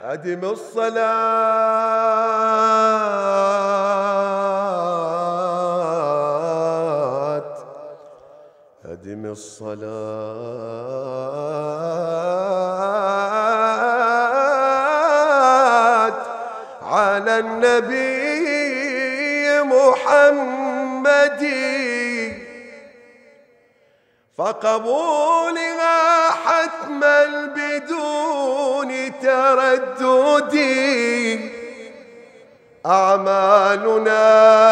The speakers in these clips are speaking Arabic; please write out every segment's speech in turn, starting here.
أدم الصلاة أدم الصلاة على النبي محمد، فقبولها حتما بدون تردد. أعمالنا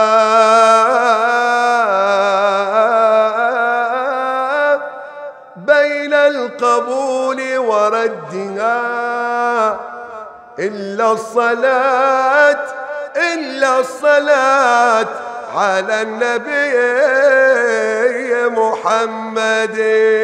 بين القبول وردها، إلا الصلاة على النبي محمد.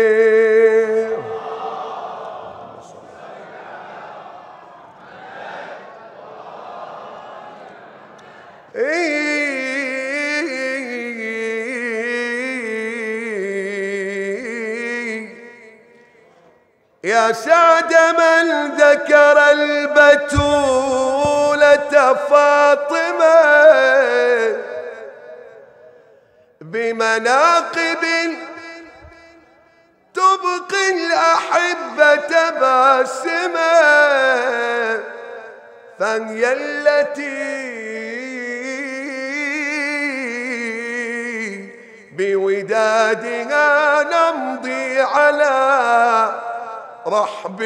يا سعد من ذكر البتولة فاطمة بمناقب تبقي الأحبة باسمة، فهي التي بودادها نمضي على رحب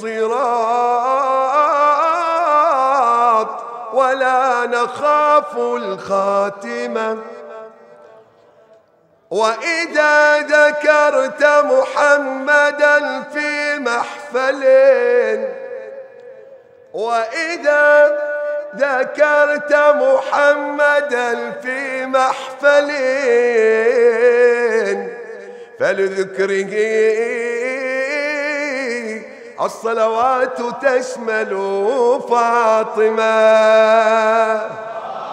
الصراط ولا نخاف الخاتمة. وإذا ذكرت محمدا في محفل، وإذا ذكرت محمدا في محفل، فلذكره الصلوات تشمل فاطمة.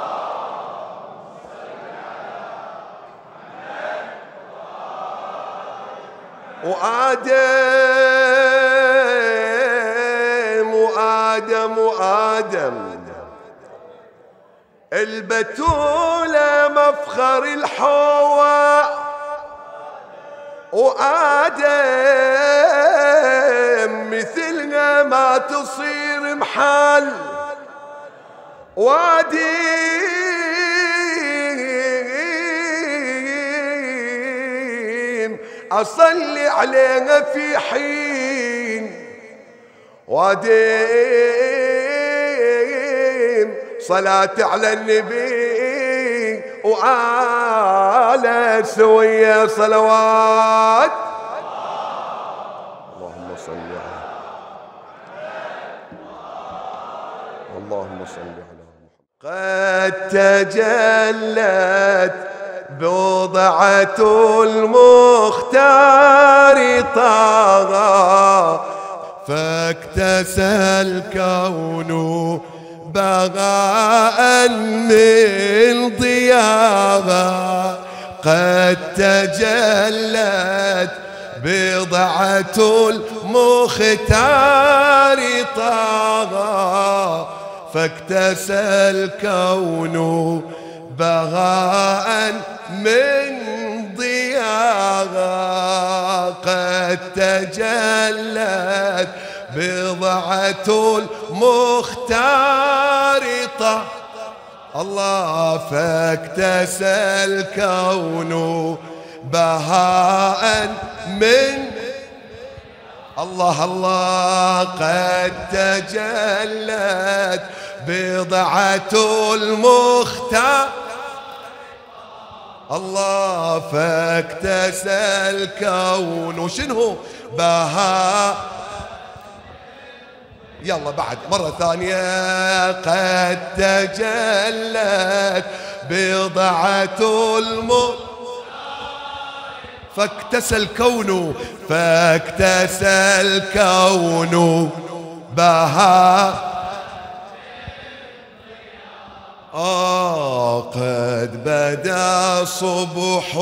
وآدم البتولة مفخر الحواء، وآدم مثلها ما تصير محل واديم أصلي عليها في حين، واديم صلاة على النبي وآله سوية صلوات. اللهم صل على اللهم صل على محمد. قد تجلت بضعة المختار طه، فاكتسى الكون بغاء من ضياها. قد تجلت بضعة المختار طه، فاكتسى الكون بغاء من ضياها. قد تجلت بضعة المختار طه، الله فاكتسى الكون بهاء من الله. قد تجلت بضعة المختار، الله فاكتسى الكون وشنو بهاء. يلا بعد مرة ثانية. قد تجلت بضعة فاكتسى الكون بهاء. قد بدا صبح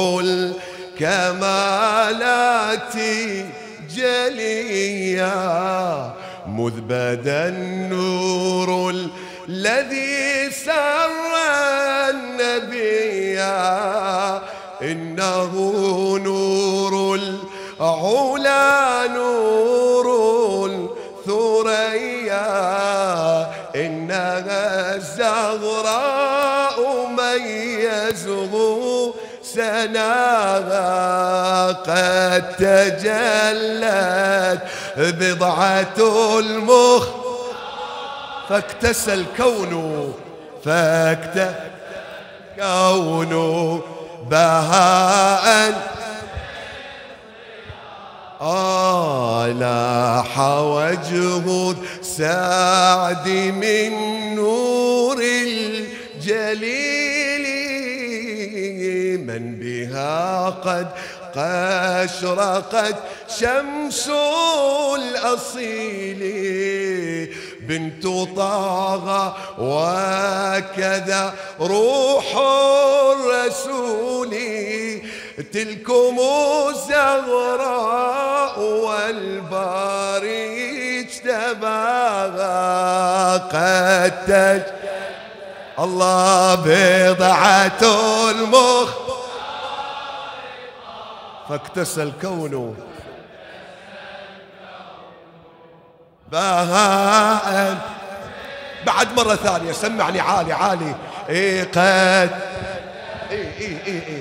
الكمالات جليا مذ بدا النور الذي سر النبي إنه نور العلا نور الثريا إنها الزهراء ميزه سناها قد تجلت بضعة المخ فاكتسى الكون كون بهاء لاح وجه سعد من نور الجليل من بها قد أشرقت شمس الأصيل بنت طه وكذا روح الرسول تلكم الزهراء والباري اجتباها قد الله بضعة المخ فاكتسى الكون بهاء. بعد مرة ثانية سمعني عالي عالي. إيه قد إيه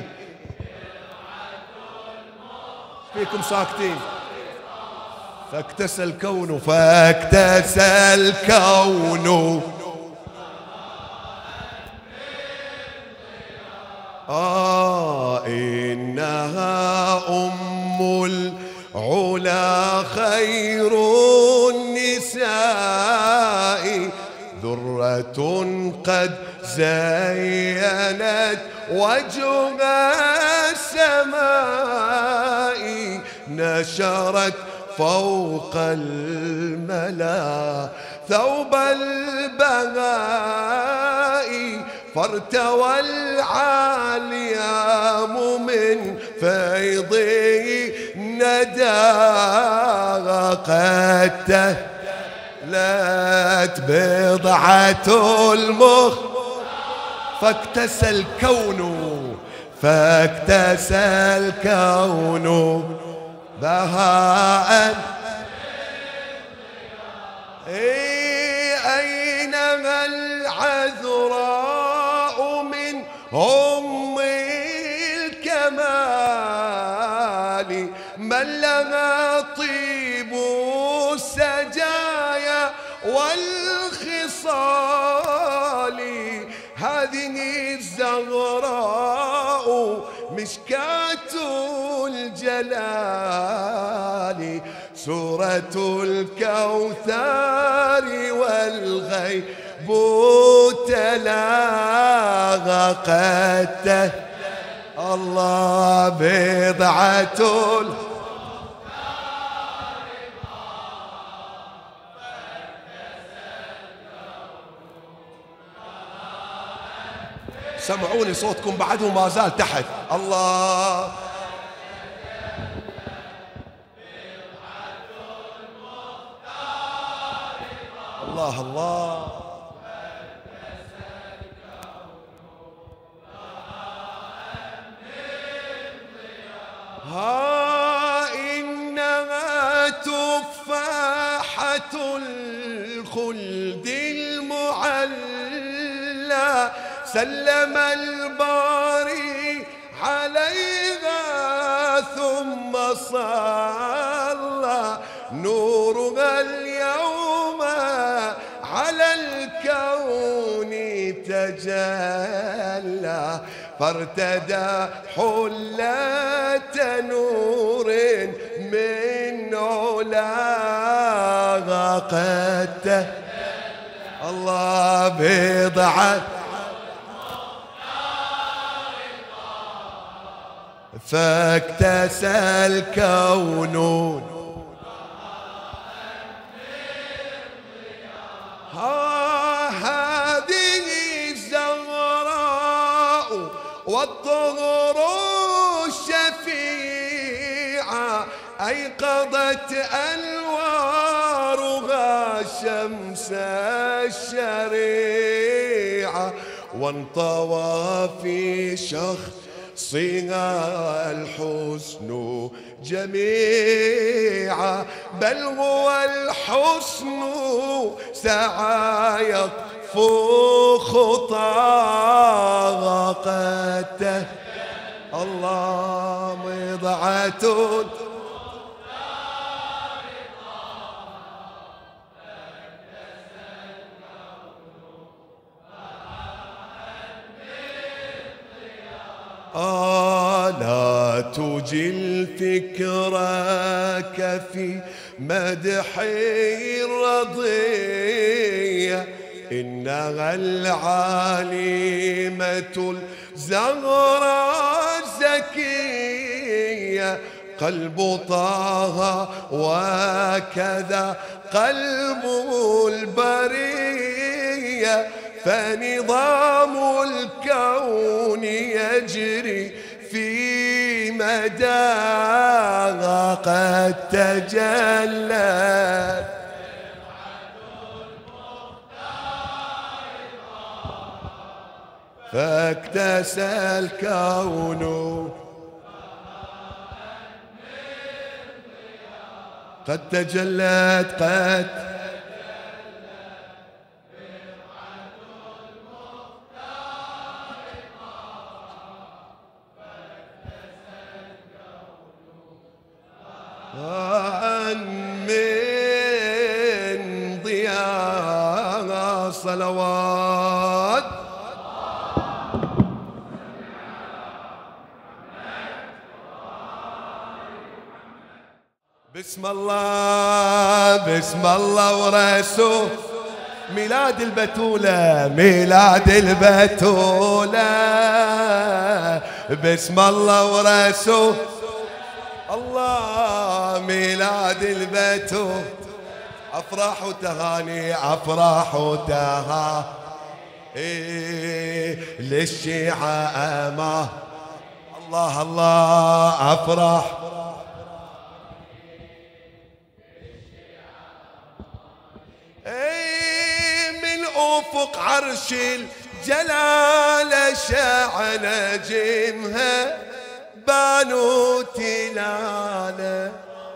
فيكم ساكتين. فاكتسى الكون فاكتسى الكون إنها أم العلا خير النساء ذرة قد زينت وجه السماء نشرت فوق الملا ثوب البهاء فارتوى العاليام من فيضه نداها قد تهلت بضعة المخ فاكتسى الكون بهاء. أينما العذراء من أم الكمال من لها طيب السجايا والخصال هذه الزهراء مشكاة الجلال سورة الكوثر والغيب تلاها قد الله بضعة سمعوني صوتكم بعده ما زال تحت. الله الله الله إنها تفاحة الخلد المعلى سلم الباري عليها ثم صلى نورها اليوم على الكون تجلى فارتدى حلة نور من علاها قد الله بضعة فاكتسى الكون هذه الزهراء والطهر الشفيعة أيقظت أنوارها أسس الشريعة وانطوى في شخصها الحسن جميعا، بل هو الحسن سعى يطفو خطاها قد الله مضعة لا تجل فكرك في مدح الرضية، إنها العالمة الزهراء الزكية، قلب طه وكذا قلب البرية، فنظام الكون يجري في مداها قد تجلى، فاكتسى الكون قد تجلت قد من ضياء صلوات. بسم الله بسم الله ورسول ميلاد البتولة ميلاد البتولة، بسم الله ورسول الله ميلاد البتول، أفراح وتهاني أفراح وتهاني للشيعة أما الله الله أفراح من أفق عرش الجلال شاع نجمها بانوا تلاله،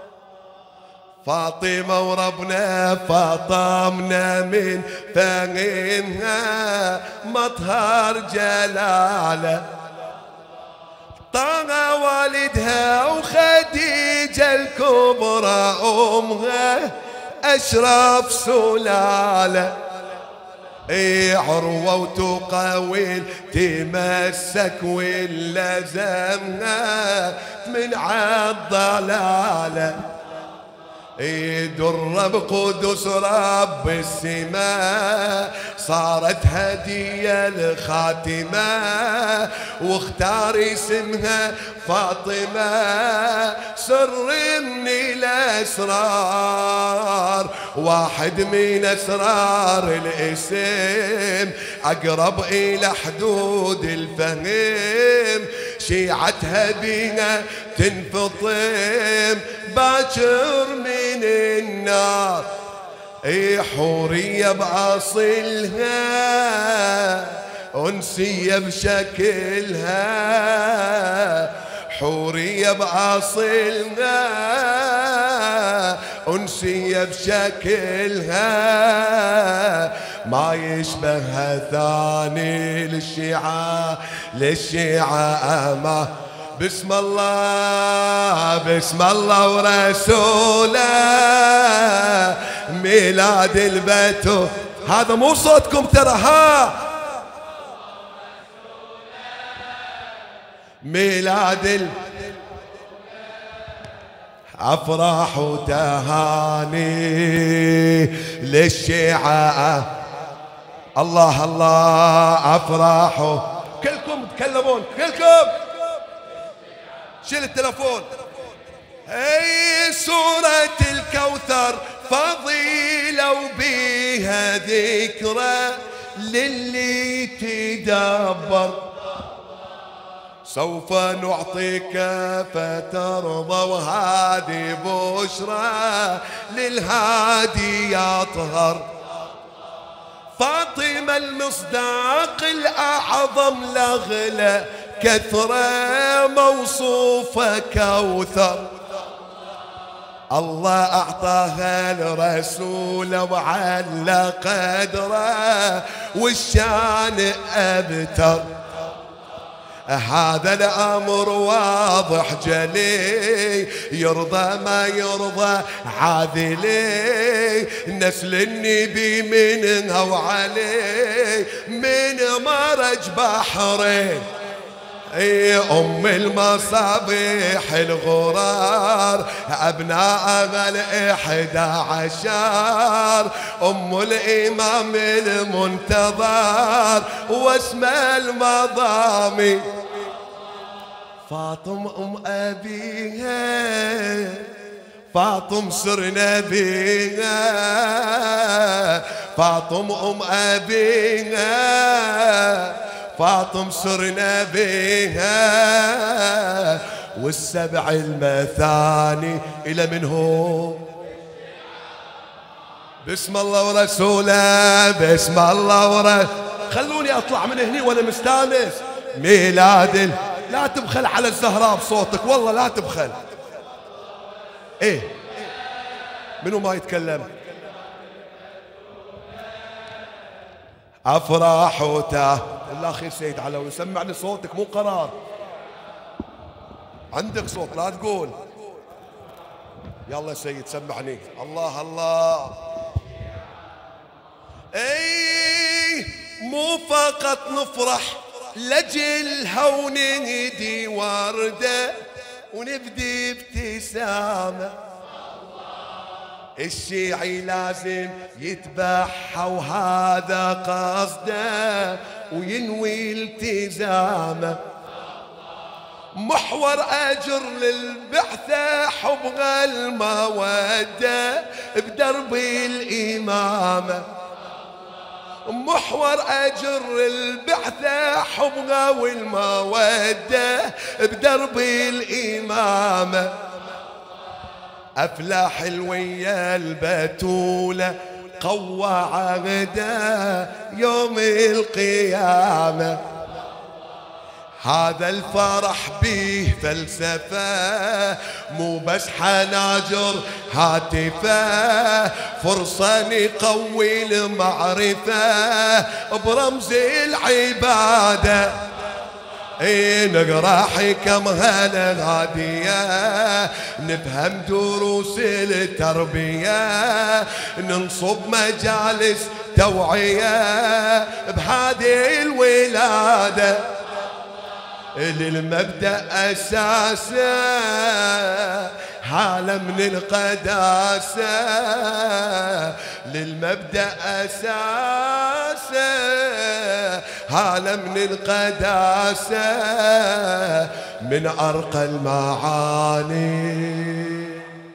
فاطمة وربنا فاطمنا من فهمها مطهر جلاله، طه والدها وخديجة الكبرى أمها أشرف سلالة، عروة وتقاول تمسك واللزمها من عالضلالة، در بقدس رب السماء صارت هدية الخاتمة، واختار اسمها فاطمة سر من الأسرار، واحد من أسرار الاسم أقرب إلى حدود الفهم، شيعتها بينا تنفطم باكر من النار، حورية بأصلها أنسية بشكلها، حورية بأصلها أنسية بشكلها، ما يشبهها ثاني للشيعة أما بسم الله ورسوله ميلاد البتول. هذا مو صوتكم ترى، ها ميلاد أفراح وتهاني للشيعة الله الله أفراح. كلكم تكلمون كلكم، شيل التلفون. اي سورة الكوثر فضيلة وبيها ذكرى للي تدبر، سوف نعطيك فترضى، وهذه بشرى للهادي يطهر. المصداق الأعظم لغلى كثرة موصوفة كوثر. الله أعطاها الرسول وعلى قدره والشان أبتر. هذا الأمر واضح جلي، يرضى ما يرضى عاذلي، نسل النبي منها وعلي من مرج بحرين. أم المصابيح الغرار أبناء ال11، أم الإمام المنتظر واسم المضامي فاطم أم أبيها، فاطم سرنا بيها، فاطم أم أبيها، فاطم سرنا بيها. والسبع المثاني إلى منهم بسم الله ورسوله، بسم الله ورسوله. خلوني أطلع من هني وأنا مستانس. ميلاد لا تبخل على الزهراء بصوتك، والله لا تبخل. إيه منو ما يتكلم؟ أفراح الله خير سيد علوي، سمعني صوتك مو قرار. عندك صوت لا تقول. يلا سيد سمعني. الله الله. اي مو فقط نفرح لجلها ونهدي وردة ونبدي ابتسامة، الشيعي لازم يتبعها وهذا قصده وينوي التزامه. محور أجر للبعثة حبغى المودة بدرب الإمامة، محور أجر البعثة حبغى والمودة بدرب الإمامة. أفلاح الويا البتولة قوى عهده يوم القيامة. هذا الفرح به فلسفة مو بس حناجر هاتفة، فرصة نقوي المعرفة برمز العبادة. نقرأ حكم هالهادية، نفهم دروس التربية، ننصب مجالس توعية بهذه الولادة. للمبدأ أساسا حالة من القداسة، للمبدأ أساسا حالة من القداسة من أرقى المعاني.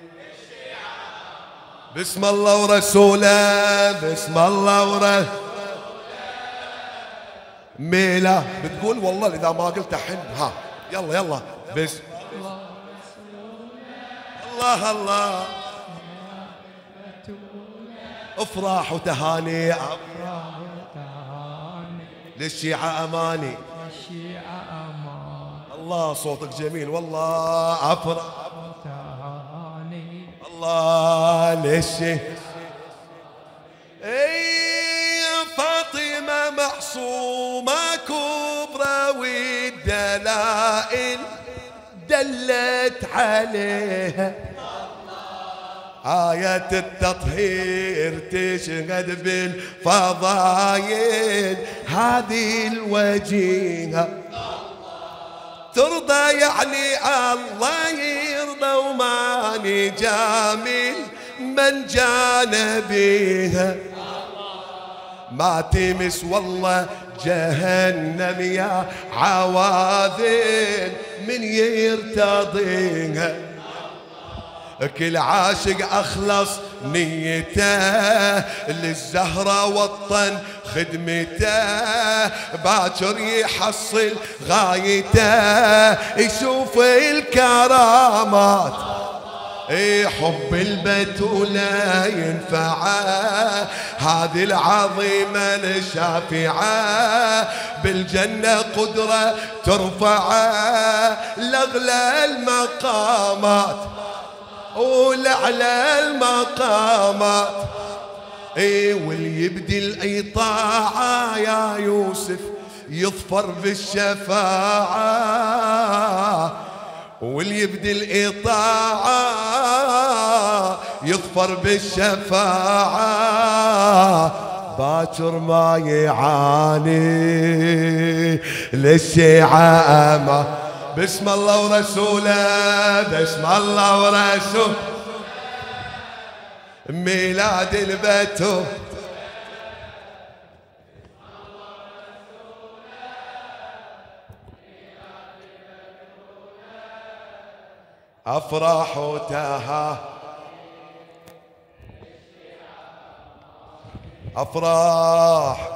بسم الله ورسوله، بسم الله ورسوله. ميلا بتقول والله إذا ما قلت أحن. ها يلا يلا. بسم الله الله. افراح وتهاني للشيعة أماني، الله صوتك جميل والله. أفرح الله للشيعة. فاطمة معصومة كبرى والدلائل دلت عليها، آية التطهير تشهد بالفضايل هذه الوجيهة. ترضى يعني الله يرضى وماني جامل من جانا بيها، ما تمس والله جهنم يا عواذل من يرتضيها. كل عاشق أخلص نيته للزهرة وطن خدمته، باكر يحصل غايته يشوف الكرامات. حب البتولة ينفعه، هذه العظيمة الشافعة بالجنة قدرة ترفعه لأغلى المقامات ولأعلى المقامات. واللي يبدي أي طاعة يا يوسف يظفر بالشفاعة، واللي يبدي الإطاعة يظفر بالشفاعة، باكر ما يعاني للشيعة. بسم الله ورسوله، بسم الله ورسوله، ميلاد البتول. أفراح وتها أفراح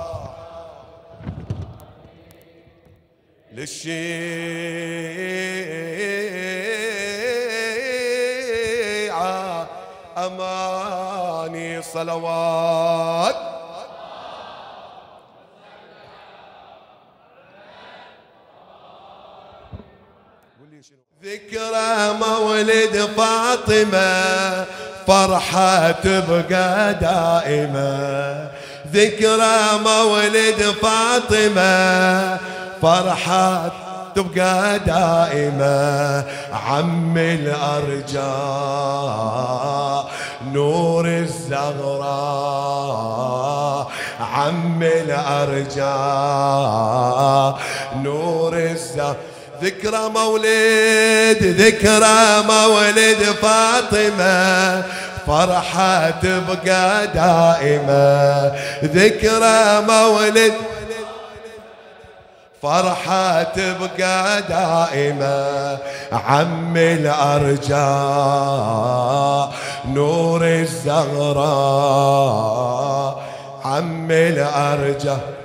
للشيعة، أماني صلوات. ذكرى مولد فاطمة فرحة تبقى دائمة، ذكرى مولد فاطمة فرحة تبقى دائمة. عم الأرجاء نور الزهراء، عم الأرجاء نور الزهراء. ذكرى مولد فاطمة فرحة تبقى دائمة، ذكرى مولد فرحة تبقى دائمة. عم الأرجاء نور الزهراء، عم الأرجاء.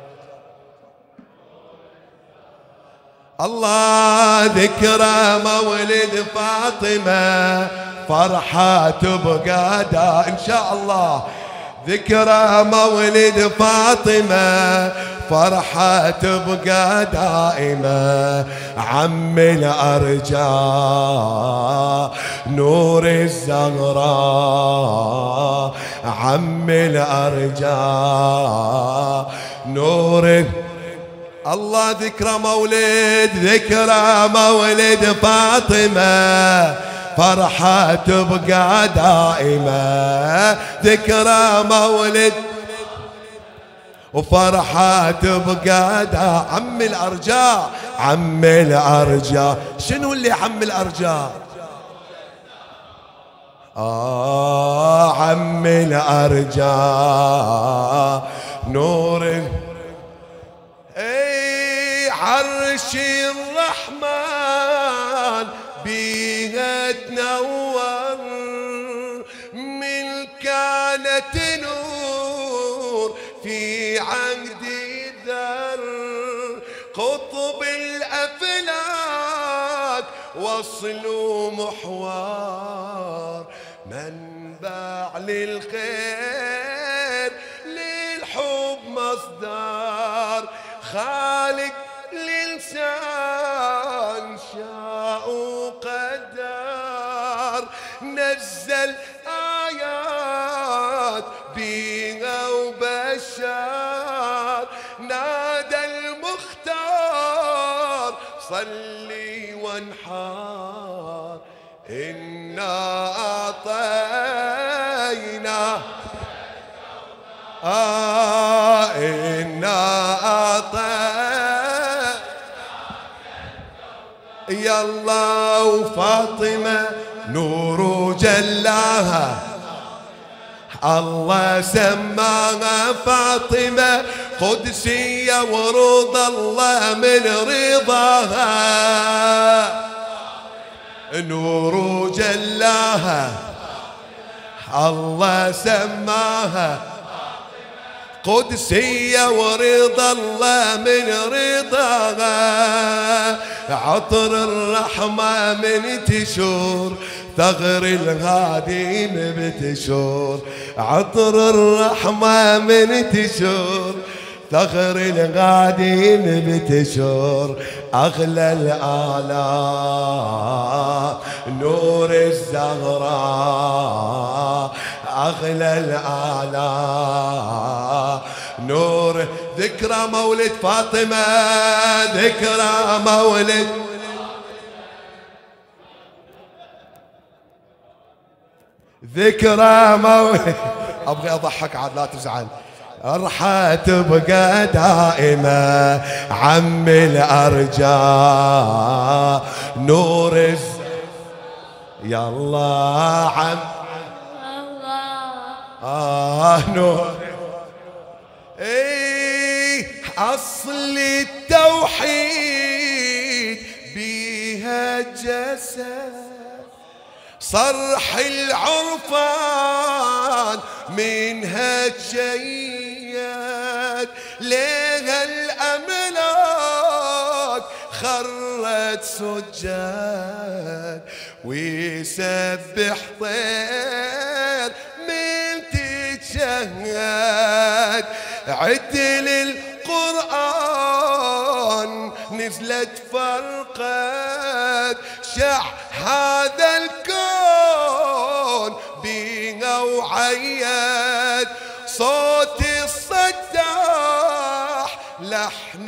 الله ذكرى مولد فاطمة فرحة تبقى إن شاء الله. ذكرى مولد فاطمة فرحة تبقى دائمة. عم الأرجاء نور الزهراء، عم الأرجاء نور. الله ذكرى مولد فاطمة فرحة تبقى دائمة، ذكرى مولد وفرحة تبقى دائمة. عم الأرجاء، عم الأرجاء. شنو اللي عم الأرجاء؟ عم الأرجاء نور. عرش الرحمن بيها تنور، ملكانة نور في عهد الذر، قطب الأفلاك وصل محور، منبع للخير للحب مصدر، خالق الإنسان شاء وقدر، نزل آيات بيها وبشر، نادى المختار صلي وانحار، إنا أعطينا إنا أعطينا يا الله. وفاطمة نور جلاها، الله سماها فاطمة قدسية، ورضا الله من رضاها. نور جلاها الله سماها قدسية، ورضا الله من رضاها. عطر الرحمة من تشور ثغر الهادي مبتشور، عطر الرحمة من تشور، ثغر الغادي مبتشور، أغلى الآلاء نور الزهراء، أغلى الآلاء نور. ذكرى مولد فاطمة، ذكرى مولد، ذكرى مولد. أبغي أضحك عاد لا تزعل. راح تبقى دائمة عم الأرجاء نور يلا عم نور. ايه أصل التوحيد بيها جسد، صرح العرفان منها تشيد، ليها الأملاك خرت سجاد، ويسبح طير من تتشهد. عدل القرآن نزلت فرقت، شع هذا الكون بيها وعيد، صوت الصداح لحن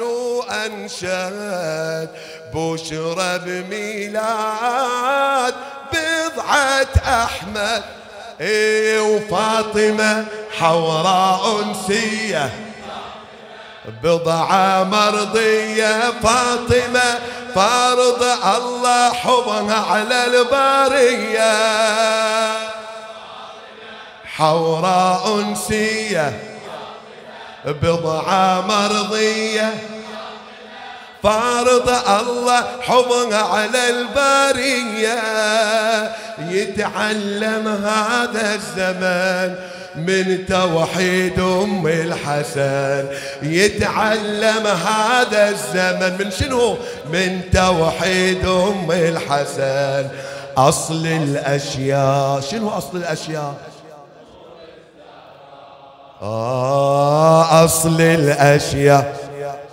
أنشد، بشرى بميلاد بضعة أحمد. إيه وفاطمة حوراء أنسية بضعة مرضية، فاطمة فرض الله حبها على البرية، حوراء أنسية بضعة مرضية، فرض الله حبها على البرية. يتعلم هذا الزمان من توحيد أم الحسن، يتعلم هذا الزمن من شنو؟ من توحيد أم الحسن. أصل الأشياء، شنو أصل الأشياء؟ أصل الأشياء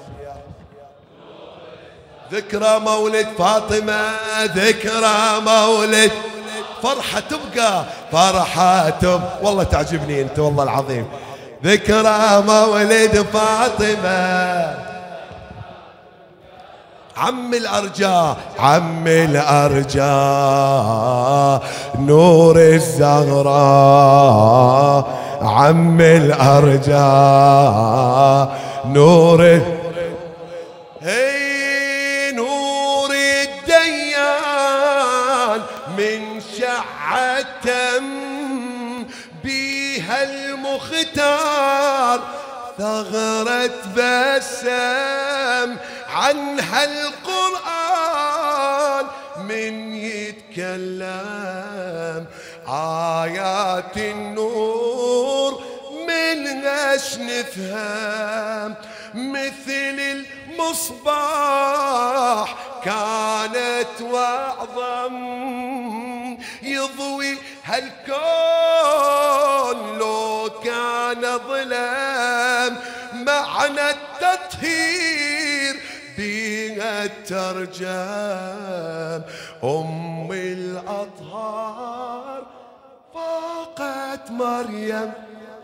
ذكرى مولد فاطمة، ذكرى مولد. فرحة تبقى، فرحة تبقى، والله تعجبني انت والله العظيم. ذكرى مولد فاطمة، عم الأرجاء، عم الأرجاء نور الزهراء، عم الأرجاء نور نور الديان من شعتم بيها المختار، ثغرة بسم عنها القرآن من يتكلم، آيات النور منهاش نفهم، مثل المصباح كانت وأعظم، يضوي هالكون لو كان ظلام، معنى التطهير بيها الترجم، أم الأطهار فاقت مريم.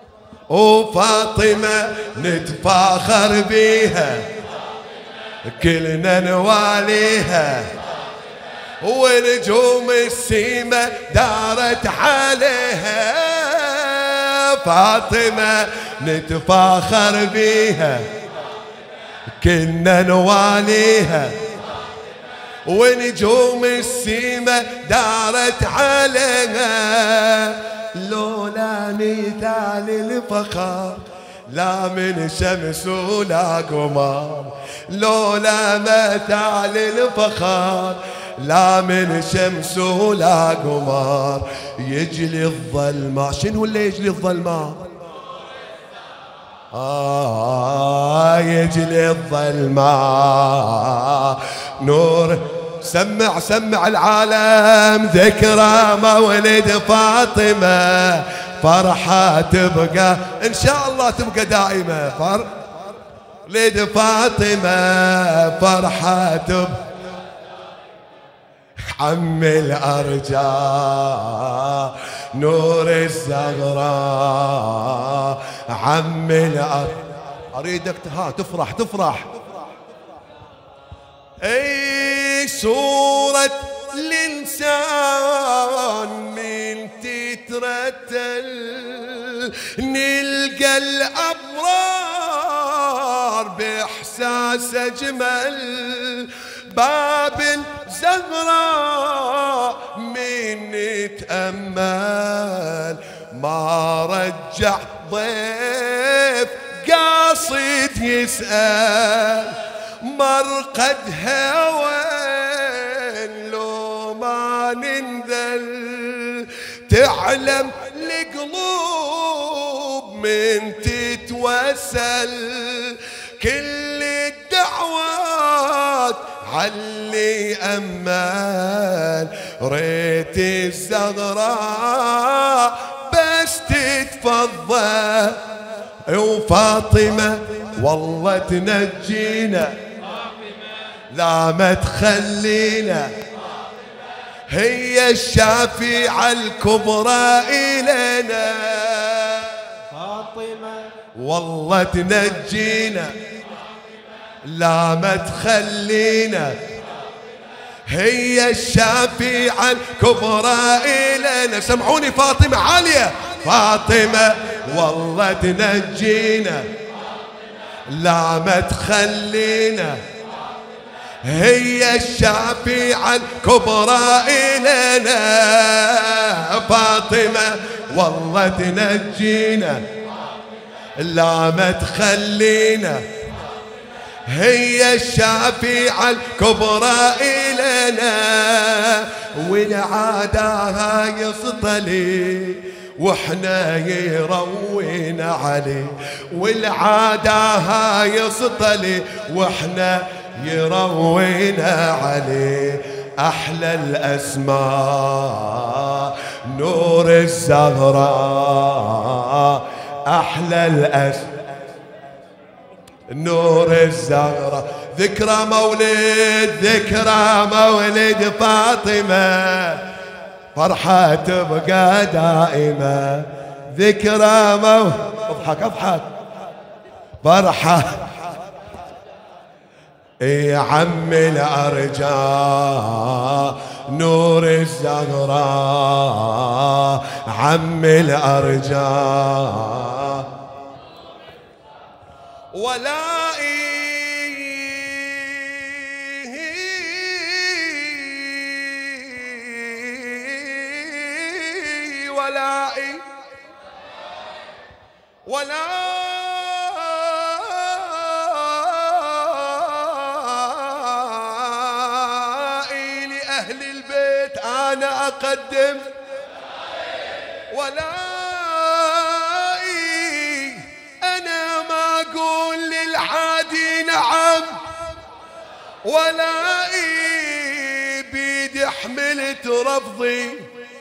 وفاطمة نتفاخر بيها كلنا نواليها، ونجوم السيمة دارت عليها. فاطمة نتفاخر بيها كلنا نواليها، ونجوم السيمة دارت عليها. لولا مثال الفخر لا من شمس ولا قمر، لولا مثال الفخر لا من شمس ولا قمر، يجلي الظلماء. شنو اللي يجلي الظلماء؟ يجلي الظلماء نور. سمع سمع العالم ذكرى مولد فاطمة، فرحة تبقى إن شاء الله تبقى دائمة. ولد فاطمة فرحة تبقى، عم الأرجاء نور الزهراء، عم أريدك تفرح تفرح. اي صورة الإنسان من تترتل، نلقى الأبرار بإحساس أجمل، باب الزهراء من نتأمل، ما رجع ضيف قاصد يسأل، مرقدها وين لو ما ننذل، تعلم القلوب من تتوسل، كل الدعوات علي أمال، ريت الزهراء بس تتفضل، وفاطمة والله تنجينا، لا ما تخلينا، هي الشافعة الكبرى إلينا، فاطمة والله تنجينا، لا ما تخلينا، هي الشافعة الكبرى إلينا. سمعوني فاطمة عالية، فاطمة والله تنجينا، لا ما تخلينا، هي الشافعة الكبرى إلينا، فاطمة والله تنجينا، لا ما تخلينا، هي الشافعة الكبرى إلينا، والعادها يصطلي واحنا يروينا عليه، والعادها يصطلي واحنا يروينا عليه، أحلى الأسماء نور الزهراء، أحلى الأسماء نور الزهراء، ذكرى مولد فاطمة، فرحة تبقى دائمة، ذكرى اضحك فرحة يا عم الأرجاء نور الزهراء، عم الأرجاء ولائي لأهل البيت أنا أقدم، ولائي أنا ما أقول للعادي نعم، ولائي بيدي حملت رفضي،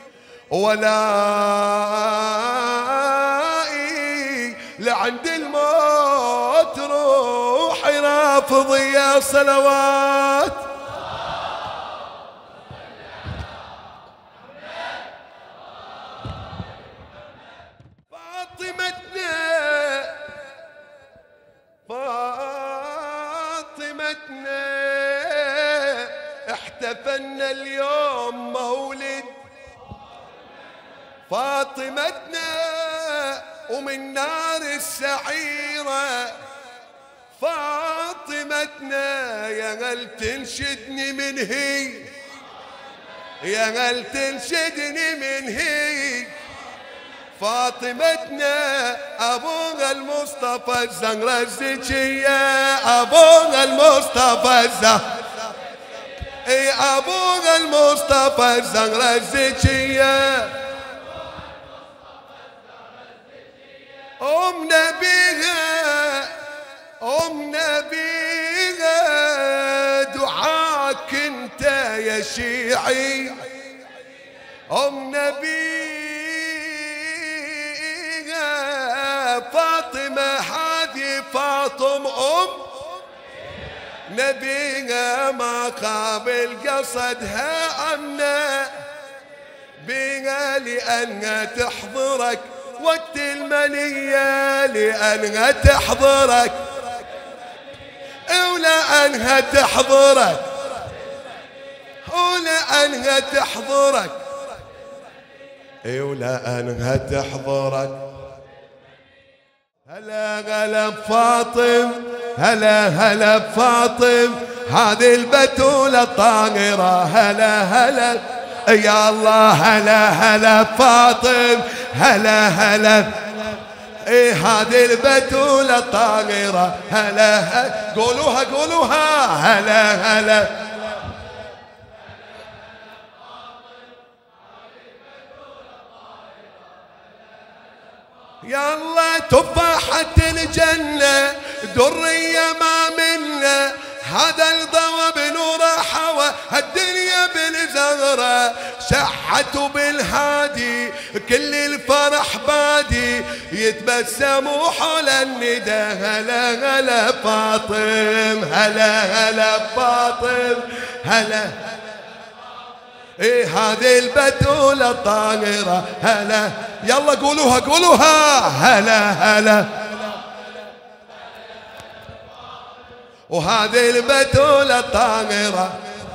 ولائي لعند الموت روحي رافضي يا صلوات. فاطمتنا احتفلنا اليوم مولد فاطمتنا، ومن نار السعيرة فاطمتنا، يا غل تنشدني من هي، يا غل تنشدني من هي، فاطمتنا أبوها المصطفى الزهرة الزكية، أبوها المصطفى الزهرة، اي أبوها المصطفى الزهرة الزكية، أم نبيها دعاك انت الشيعي أم نبيها فاطمة، هذه فاطم أم نبيها، ما قابل قصدها عنا بها لأنها تحضرك وقت المنية، لأنها تحضرك ولأنها تحضرك ولأنها تحضرك ولأنها تحضرك. هلا هلا بفاطم، هلا هلا بفاطم، هذه البتولة الطاهرة، هلا هلا يا الله، هلا هلا بفاطم، هلا هلا هذه البتولة الطاهرة، هلا هلا قولوها قولوها، هلا هلا يا الله. تفاحة الجنة درية ما منا، هذا الضوء بنور حوى الدنيا بالزهرة، شحت بالهادي كل الفرح بادي، يتبسموا حول الندى، هلا هلا فاطم، هلا هلا فاطم، هلا هذه البتولة الطاهرة، هلا يلا قولوها قولوها، هلا هلا وهذه البتولة الطاهرة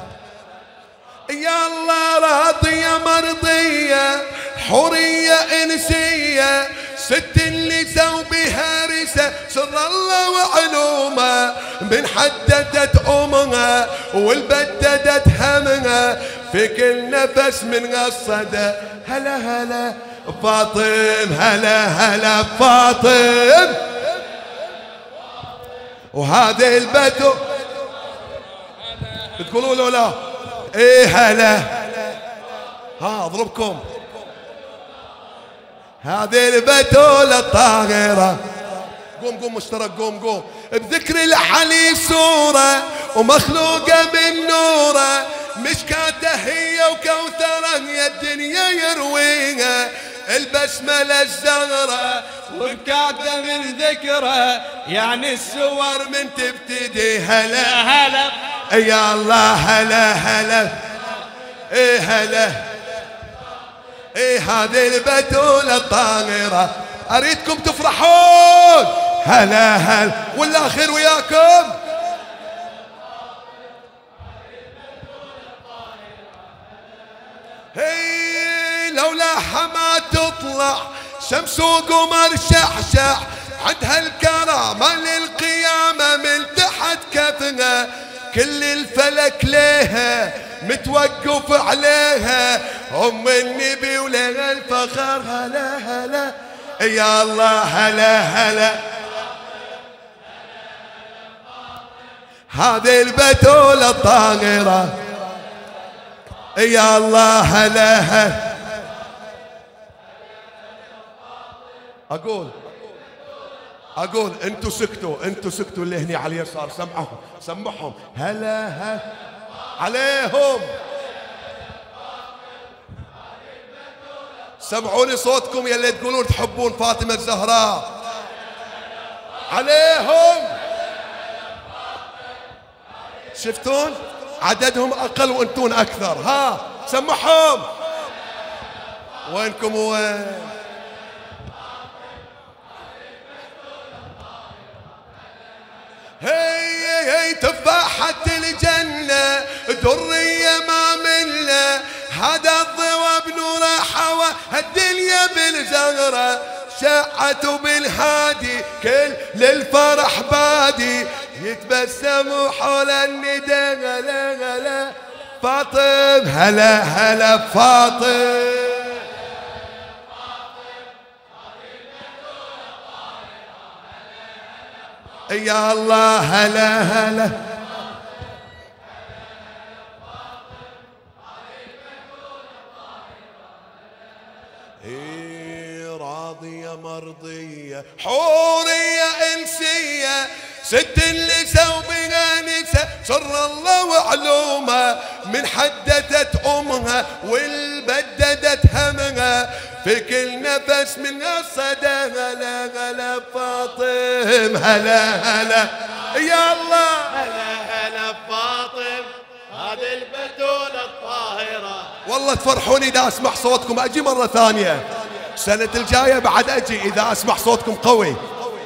يا الله، راضية مرضية حورية إنسية، ست اللي ثوبها رسة سر الله وعلومه، من حددت أمها والبددت همها، في كل نفس من الصدى، هلا هلا فاطم، هلا هلا فاطم، وهذه البتو بتقولوا له لا ايه هلا ها اضربكم، هذه البتولة الطاهرة، قوم قوم مشترك قوم قوم، بذكر العلي صورة ومخلوقة من نوره، مشكاته هي وكوثره يا الدنيا يرويها، البسملة الزهرة وبكاته من ذكره، يعني السور من تبتدي، هلا هلا يا الله، هلا هلا هلا هذه البتولة الطاهرة، اريدكم تفرحون، هلا هلا والاخر وياكم، هي لولاها ما تطلع شمس وقمر شعشع، عندها الكرامة للقيامة من تحت كفها، كل الفلك ليها متوقف عليها، أم النبي ولها الفخر، هلا هلا يا الله، هلا هلا هذه البتولة الطاهرة يا الله، هلا هلا أقول انتوا سكتوا اللي هني على اليسار، سمعهم هلا هلا عليهم، سمعوني صوتكم يا اللي تقولون تحبون فاطمة الزهراء، عليهم، شفتون عددهم أقل وأنتون أكثر، ها سمعهم، وينكم وين؟ هي تفاحة الجنة درية ما منا، هذا الضوء بنور حوى الدنيا بالزهرة، شعت بالهادي كل للفرح بادي، يتبسموا حول الندى، هلا هلا فاطم، هلا هلا فاطم، يا الله، هلا هلا راضية حورية إنسية، ست اللي ثوبها نسى سر الله وعلومه من حددت امها والبددت همها في كل نفس من الصدى. هلا هلا فاطم هلا هلا يا الله هلا هلا فاطم هذه البتولة الطاهرة. والله تفرحوني إذا أسمع صوتكم. أجي مرة ثانية السنة الجاية بعد أجي إذا أسمع صوتكم قوي.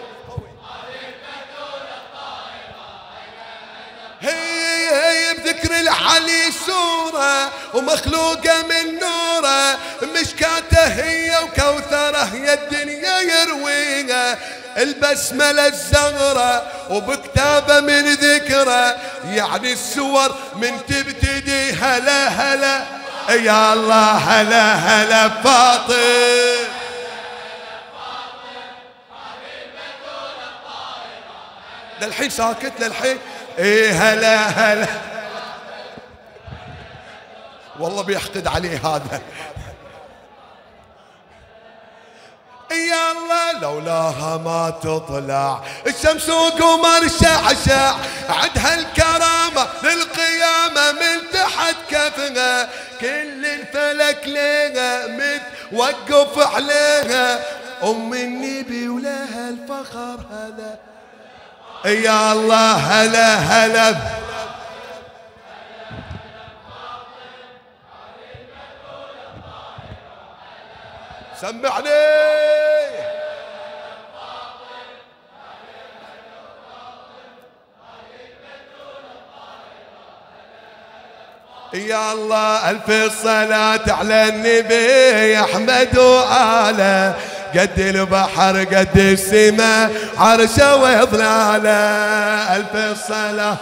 هي بذكر العلي سورة ومخلوقة من نوره مشكاته هي وكوثره هي الدنيا يرويها البسملة الزهرة وبكتابة من ذكره يعني السور من تبتدي هلا هلا يا الله هلا هلا فاطم. للحين ساكت للحين ايه هلا هلا والله بيحقد عليه هذا. يا الله لولاها ما تطلع الشمس وقمر شعشع عدها الكرامة للقيامة من تحت كفها كل الفلك لها متوقف عليها أم النبي ولها الفخر هلا يا الله هلا هلا. سمعني يا الله ألف صلاة على النبي أحمد وآله قد البحر قد السماء عرشه وإضلاله ألف صلاة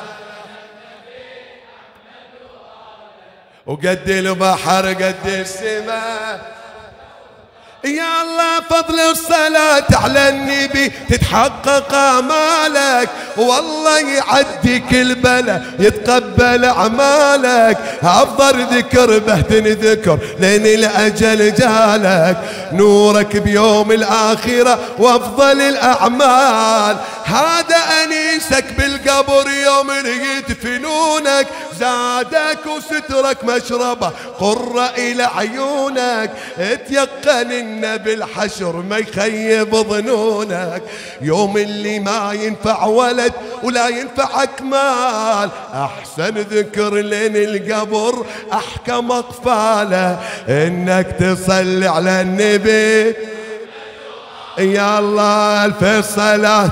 وقد البحر قد السماء. يا الله فضل الصلاة على النبي تتحقق آمالك والله يعدي كل بلا يتقبل أعمالك أفضل ذكر بهتن ذكر لين الأجل جالك نورك بيوم الآخرة وأفضل الأعمال هذا أنيسك بالقبر يوم يدفنونك زادك وسترك مشربه قرة إلى عيونك اتيقن إن بالحشر ما يخيب ظنونك يوم اللي ما ينفع ولد ولا ينفعك مال أحسن ذكر لين القبر أحكم أطفاله إنك تصلي على النبي يا الله ألف صلاة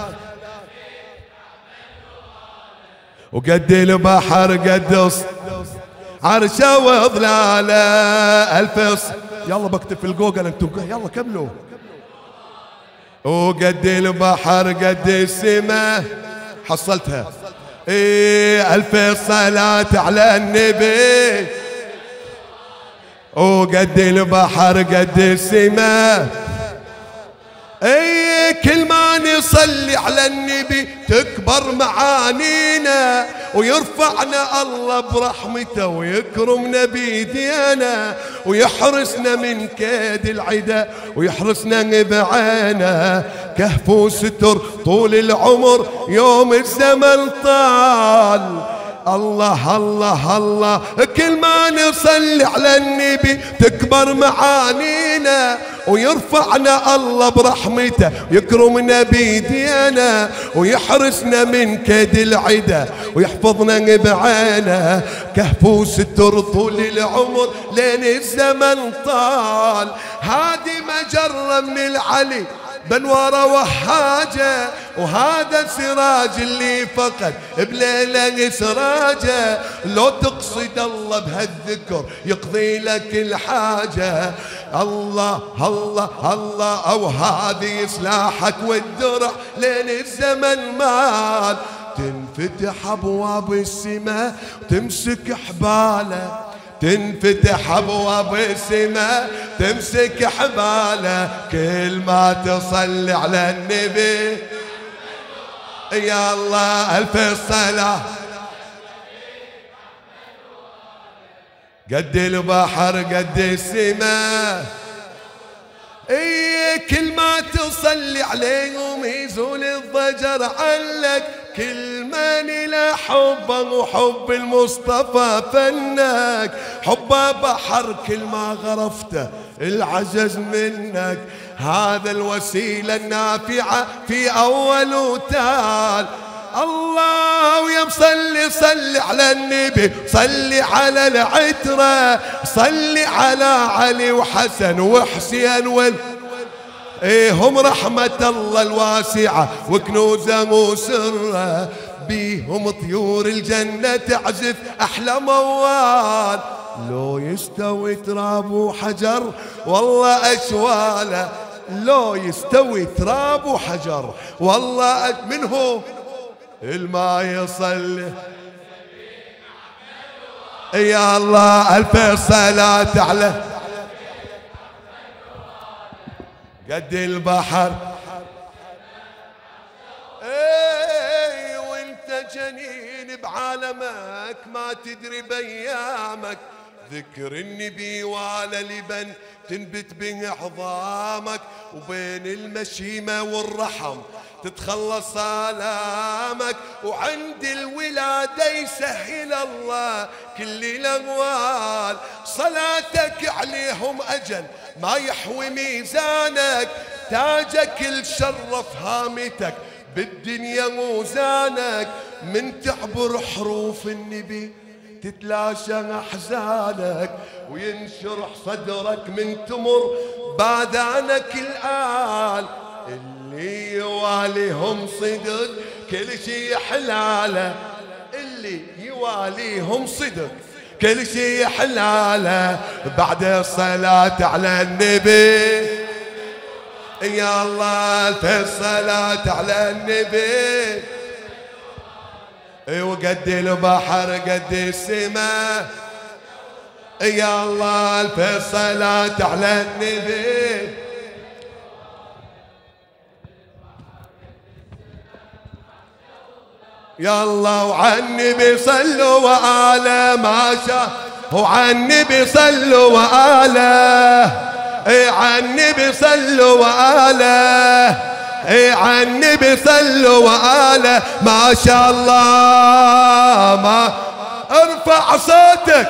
وقد البحر قد عرشه وظلاله ألف يلا بكتب في الجوجل انتم يلا كملوا وقد البحر قد السماء حصلتها ايه ألف صلاة على النبي وقد البحر قد السماء اي كل ما نصلي على النبي تكبر معانينا ويرفعنا الله برحمته ويكرمنا بيدينا ويحرسنا من كيد العدا ويحرسنا بعينه كهف وستر طول العمر يوم الزمن طال الله الله الله كل ما نصلي على النبي تكبر معانينا ويرفعنا الله برحمته ويكرمنا بيدينا ويحرسنا من كيد العدا ويحفظنا بعينه كهف وستر طول العمر لين الزمن طال هذه مجرة من العلي بنواره وحاجة وهذا السراج اللي فقد بليلة سراجه لو تقصد الله بهالذكر يقضي لك الحاجة الله الله الله أو هذه سلاحك والدرع لين الزمن مال تنفتح أبواب السماء تمسك حباله تنفتح أبواب السماء تمسك حباله كل ما تصلي على النبي يا الله ألف صلاة قد البحر قد السماء اي كل ما تصلي عليهم يزول الضجر عنك كل من إلى حبه وحب المصطفى فنك، حبه بحر كل ما غرفته العجز منك، هذا الوسيلة النافعة في أول وتال. الله ويا مصلي صلي على النبي، صلي على العترة، صلي على علي وحسن وحسين هم رحمة الله الواسعة وكنوزه وسره، بيهم طيور الجنة تعزف أحلى موال. لو يستوي تراب وحجر والله أشواله، لو يستوي تراب وحجر والله منه الماء يصلي. يا الله ألف صلاة على قد البحر. اي وانت جنين بعالمك ما تدري بيامك، ذكر النبي وعلى لبن تنبت به عظامك، وبين المشيمة والرحم تتخلص آلامك، وعند الولادة يسهل الله كل الأموال. صلاتك عليهم أجل ما يحوي ميزانك، تاجك الشرف هامتك بالدنيا موزانك، من تعبر حروف النبي تتلاشى أحزانك، وينشرح صدرك من تمر باذانك الآل. اللي يواليهم صدق كل شي حلاله، اللي يواليهم صدق كل شي حلاله، بعد الصلاة على النبي. يا الله الف الصلاة على النبي. وقد البحر قد السماء، يا الله الف الصلاة على النبي. يا الله وعن النبي صلوا وآله ما شاء، وعن النبي صلوا وآله، عن النبي صلوا وآله، عن النبي صلوا وآله ما شاء الله. ما ارفع صوتك.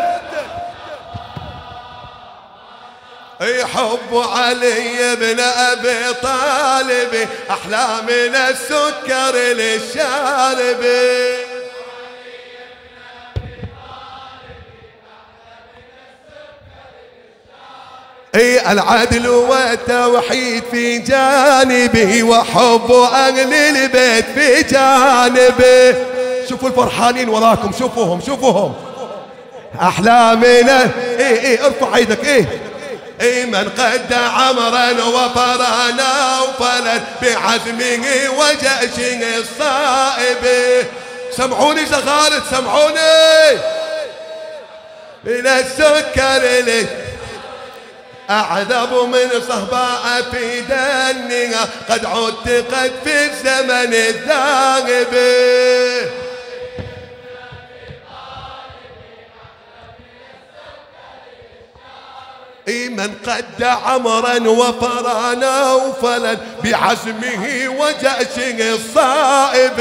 حب علي بن أبي طالب أحلى من السكر للشارب. العدل والتوحيد في جانبي، وحب أهل البيت في جانبي. شوفوا الفرحانين وراكم، شوفوهم شوفوهم. أحلى من ارفع ايدك. من قد عمرا وفرانا وفلت بعزمه وجأشه الصائب. سمعوني زغارت سمعوني. إلى السكر لي أعذب من صهباء في دنيا، قد عتقت في الزمن الذاهب. من قد عمرا وفرانا وفلت بعزمه وجأشه الصائب.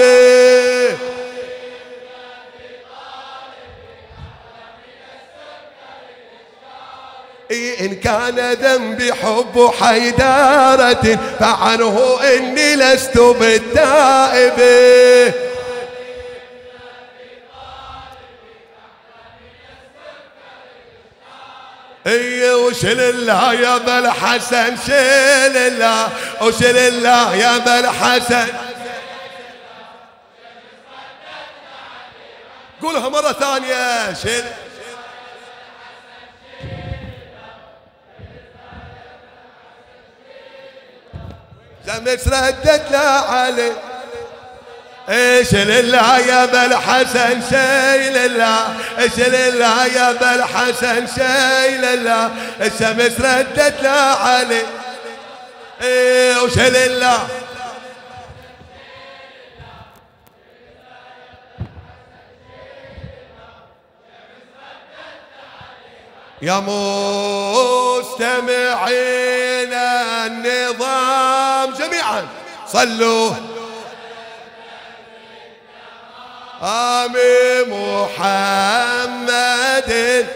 إن كان ذنبي حب حيدارة فعنه إني لست بالتائب. وشل الله يا ابا الحسن، شل الله وشل الله يا ابا الحسن. قولها مرة ثانية. شل زمس ردت لا علي. شل الله يا ابا الحسن شيل الله، شل الله يا ابا الحسن شيل الله، الشمس ردت لا علي. وشل الله يا مستمعين النظام جميعا صلوا. محمد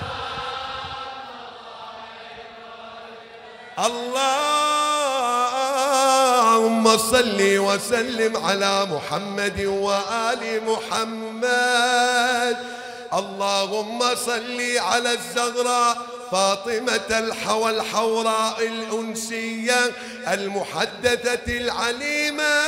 اللهم صل وسلم على محمد وآل محمد. اللهم صل على الزهراء فاطمة الحوراء الأنسية المحدثة العليمة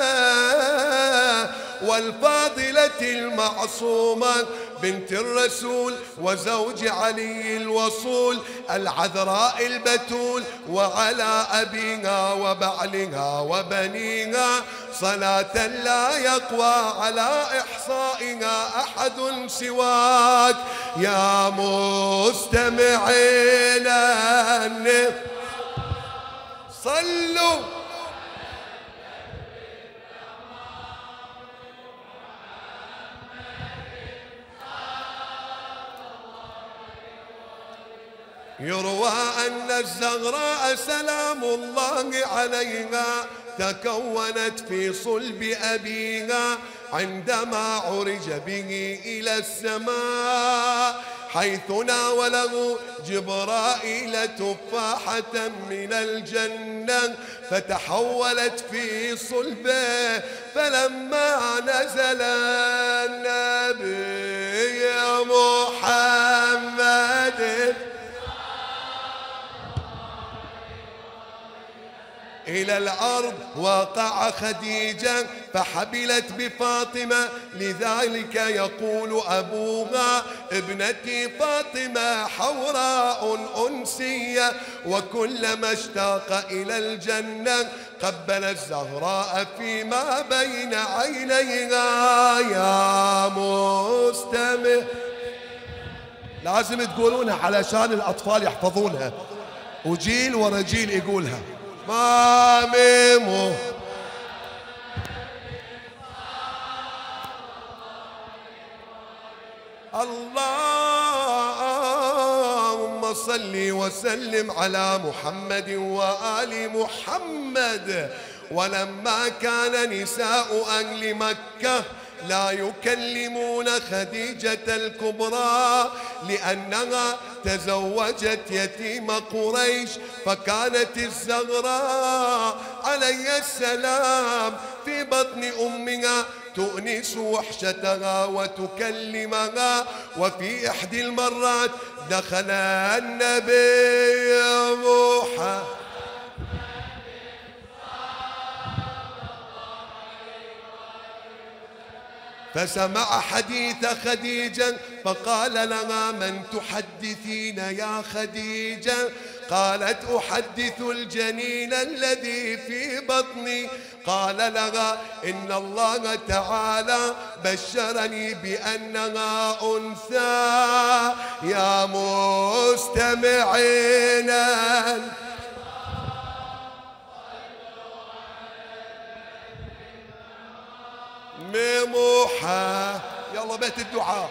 والفاضلة المعصومة بنت الرسول وزوج علي الوصول العذراء البتول، وعلى أبيها وبعلها وبنيها صلاة لا يقوى على إحصائها أحد سواك يا مستمعين. صلوا يروى أن الزهراء سلام الله عليها تكونت في صلب أبيها عندما عرج به إلى السماء، حيث ناوله جبرائيل تفاحة من الجنة فتحولت في صلبه، فلما نزل النبي محمد إلى الأرض وقع خديجة فحبلت بفاطمة، لذلك يقول أبوها ابنتي فاطمة حوراء أنسية، وكلما اشتاق إلى الجنة قبل الزهراء فيما بين عينيها. يا مستمع لازم تقولونها علشان الأطفال يحفظونها وجيل ورا جيل يقولها. ماميمو اللهم صل وسلم على محمد وآل محمد. ولما كان نساء أهل مكة لا يكلمون خديجة الكبرى لأنها تزوجت يتيم قريش، فكانت الزهراء عليه السلام في بطن أمها تؤنس وحشتها وتكلمها. وفي إحدى المرات دخل النبي محمد فسمع حديث خديجة فقال لها من تحدثين يا خديجة؟ قالت أحدث الجنين الذي في بطني. قال لها إن الله تعالى بشرني بأنها أنثى. يا مستمعين مموحة يلا بيت الدعاء.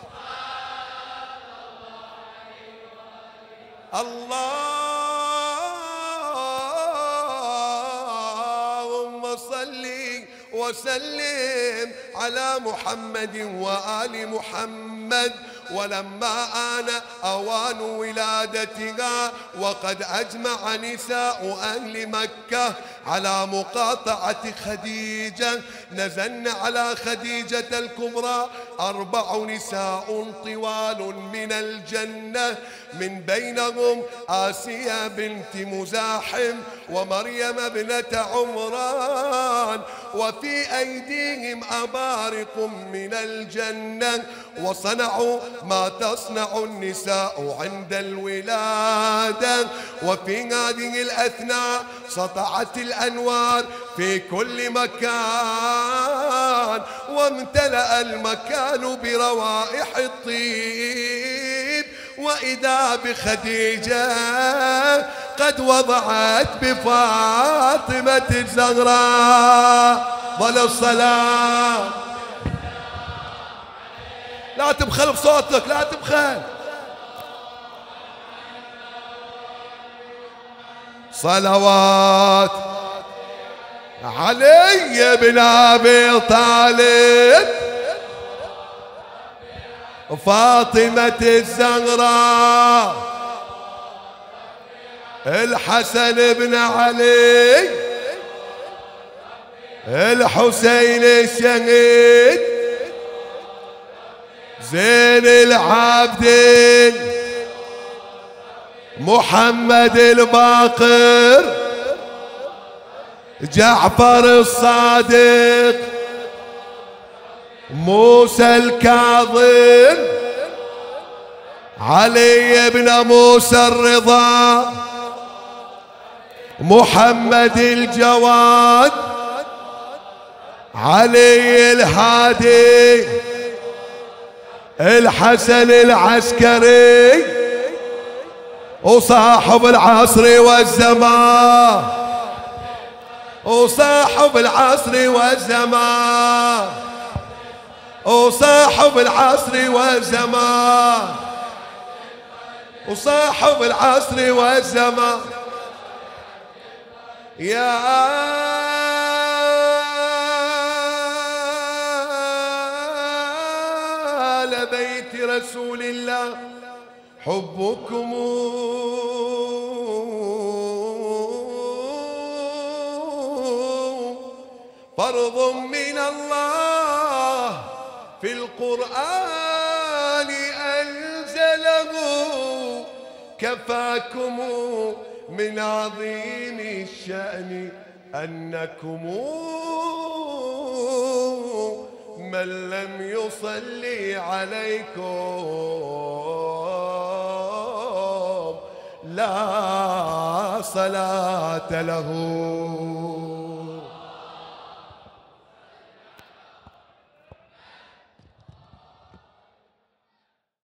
اللهم صل وسلم على محمد وآل محمد. ولما آن أوان ولادتها وقد أجمع نساء أهل مكة على مقاطعة خديجة نزلن على خديجة الكبرى 4 نساء طوال من الجنة، من بينهم آسيا بنت مزاحم ومريم ابنة عمران، وفي أيديهم أبارق من الجنة، وصنعوا ما تصنع النساء عند الولادة. وفي هذه الأثناء سطعت الأنوار في كل مكان، وامتلأ المكان بروائح الطيب، وإذا بخديجة قد وضعت بفاطمة الزهراء ظل الصلاة. لا تبخل بصوتك، لا تبخل. صلوات علي بن أبي طالب. فاطمة الزهراء الحسن بن علي الحسين الشهيد زين العابدين محمد الباقر جعفر الصادق موسى الكاظم علي بن موسى الرضا محمد الجواد علي الهادي الحسن العسكري وصاحب العصر والزمان وصاحب العصر والزمان وصاحب العصر والزمان وصاحب العصر والزمان يا آل بيت رسول الله حبكم فرض من الله في القرآن أنزله كفاكم من عظيم الشأن أنكم من لم يصلي عليكم لا صلاة له.